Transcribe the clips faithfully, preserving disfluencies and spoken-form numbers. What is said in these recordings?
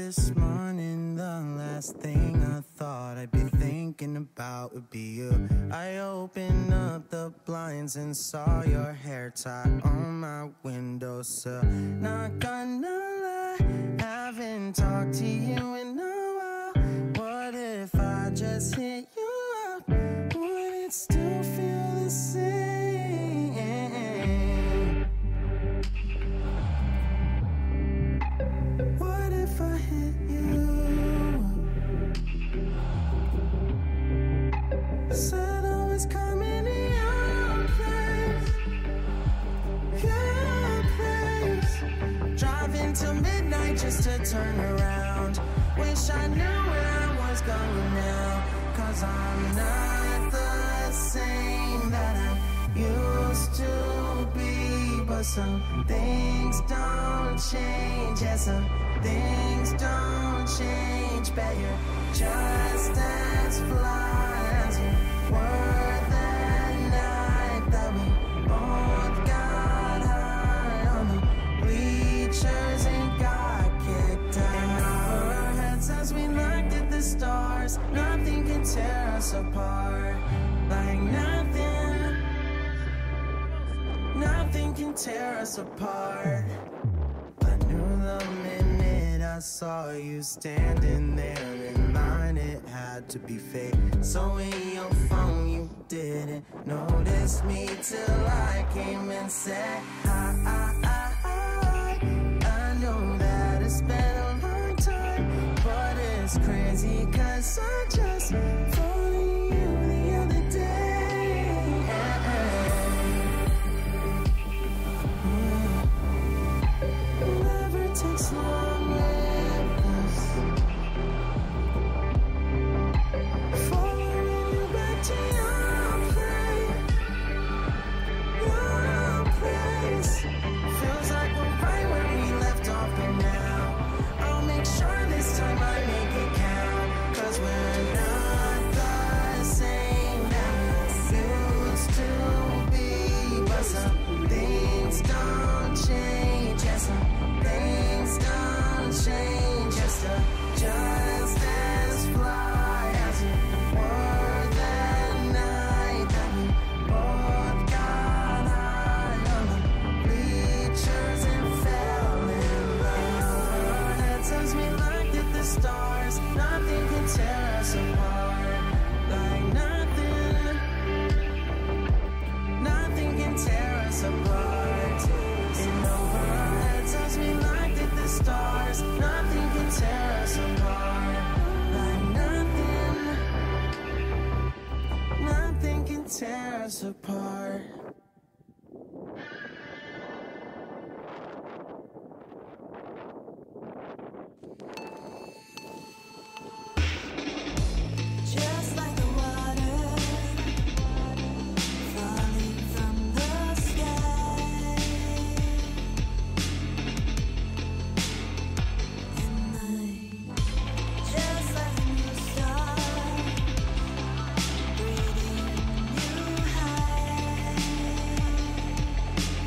this morning, the last thing I thought I'd be thinking about would be you. I opened up the blinds and saw your hair tie on my windowsill. Not gonna lie, haven't talked to you in a while. What if I just hit you up? Would it still feel the same? What if I hit you? Said I was coming to your place, your place. Driving till midnight just to turn around. Wish I knew where I was going now. Cause I'm not the same that I used to be. But some things don't change. Yeah, some things don't change. Bet you're just as fly as you were that night that we both got high on the bleachers and got kicked out. In our heads as we looked at the stars, nothing can tear us apart. Like nothing, nothing can tear us apart. I knew the minute I saw you standing there in line, it had to be fake. So in your phone you didn't notice me till I came and said hi, hi, hi, hi. I know that it's been a long time, but it's crazy cause I just phoned you the other day. Never takes long with us. Following you back to your place, your place. Feels like we're right where we left off, and now I'll make sure this time I make it count. Cause we're not the same that we used to be. But some things don't change. Yeah, some things don't change. Just, a, just as fly as you were that night that we both got high on the bleachers and fell in love. Our heads as we looked at the stars, nothing can tear us apart. Like nothing, nothing can tear us apart. And over our heads as we looked at the stars, nothing can tear us apart. Like nothing, nothing can tear us apart. Just like the water falling from the sky, and night, just like a new star, breathing you high.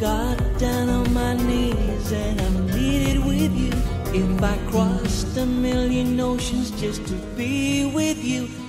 got down on my knees and I'm needed with you. If I crossed a million oceans just to be with you,